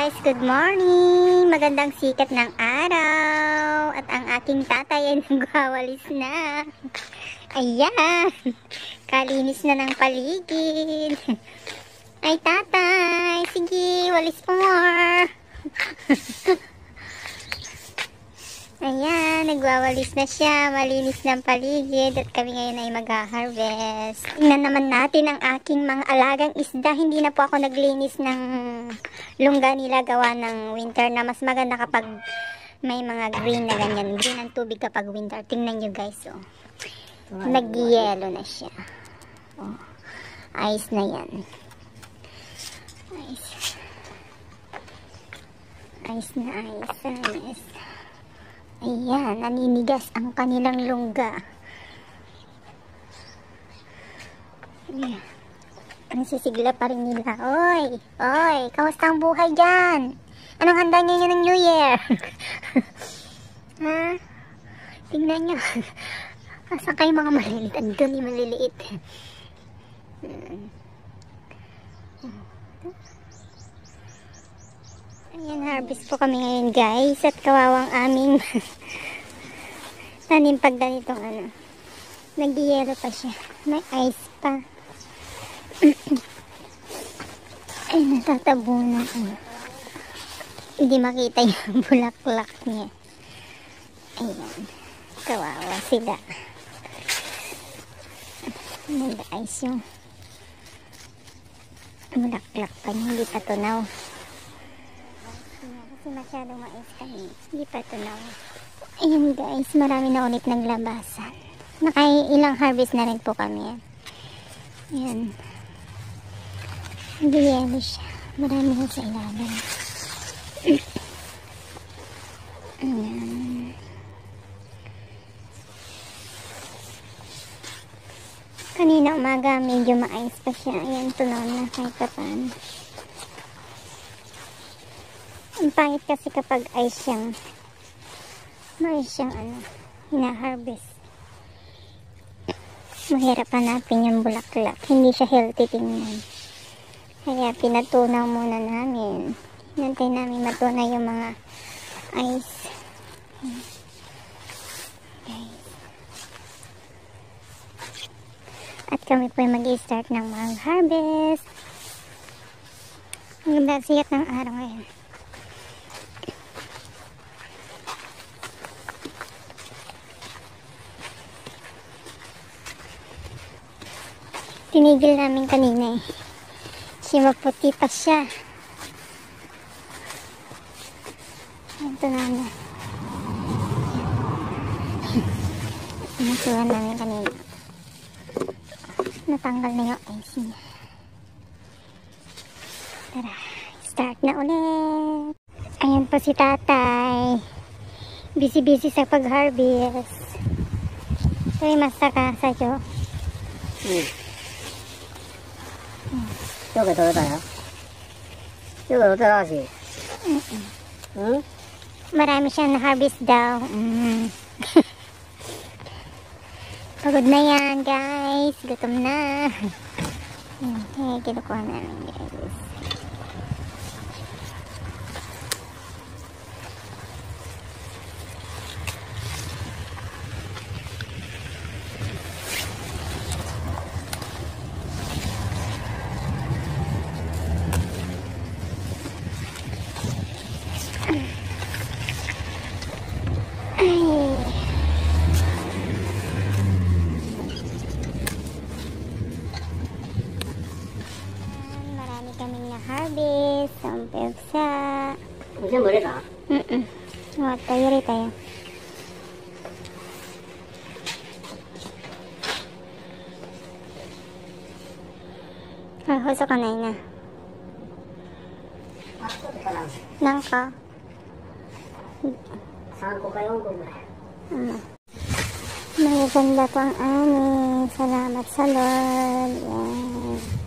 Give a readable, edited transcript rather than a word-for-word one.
guys, good morning! Magandang sikat ng araw at ang aking tatay ay nagwawalis na. Ayan! Kalinis na ng paligid. Ay tatay, sige, walis more. Ayan, nagwawalis na siya, malinis ng paligid at kami ngayon ay mag-harvest. Tingnan naman natin ang aking mga alagang isda. Hindi na po ako naglinis ng lungga nila gawa ng winter na mas maganda kapag may mga green na ganyan. Green ang tubig kapag winter. Tingnan nyo guys, oh. Nag-yellow na siya. Oh. Ayos na yan. Ayos. Ayos na ayos. Ayos. Ayan, naninigas ang kanilang lungga. Ayan. Nasisigla pa rin nila. Oy, oy, kamusta ang buhay dyan? Anong handa niyo ng New Year? Ha? Tingnan nyo. Asan kayo mga maliliit? Andun yung maliliit. Ayan, harvest po kami ngayon guys. At kawawang aming tanim pag ganitong ano. Nag-yellow pa siya. May ice pa. Ay, natatabunan ko. Hindi makita yung bulaklak niya. Ayan. Kawawa sila. Nag-ice yung bulaklak pa niya. Hindi pa tunaw. Kasi masyadong mais kami. Hindi pa tunaw. Ayan guys, marami na ulit naglabasan. Ilang harvest na rin po kami. Ayan. Nag-yellow siya. Marami na sa ilalim. Ayan. Kanina umaga medyo mais pa siya. Ayan, tunaw na kahit pa paano. Ang pangit kasi kapag ay siyang ano, hina-harvest. Mahirap hanapin yung bulaklak. Hindi siya healthy tingnan. Kaya pinatunaw muna namin. Hinantay namin matunaw yung mga ice. Guys. At kami po ay mag-i-start ng mag-harvest. Ang ganda sikat ng araw ngayon. Tinigil namin kanina eh. Kasi maputi pa siya. Ito na na. Pinasuhan namin kanina. Natanggal na yung ice niya. Tara, start na ulit. Ayan po si tatay. Busy-busy sa pag-harvest. Ito yung masaka sa jo. 又给投了大洋，又给投了去。 Marami siyang na-harvest daw. Pagod na yan, guys. Gutom na. Ayan, kinukuha namin, guys. Marami kaming na-harvest. Sampagsa. Kasi mo rin ah? Tayo rin tayo. Husok ka na yun na. Nangka. Saan ko kayo ko ba? Magaganda po ang ani. Salamat sa Lord. Yan.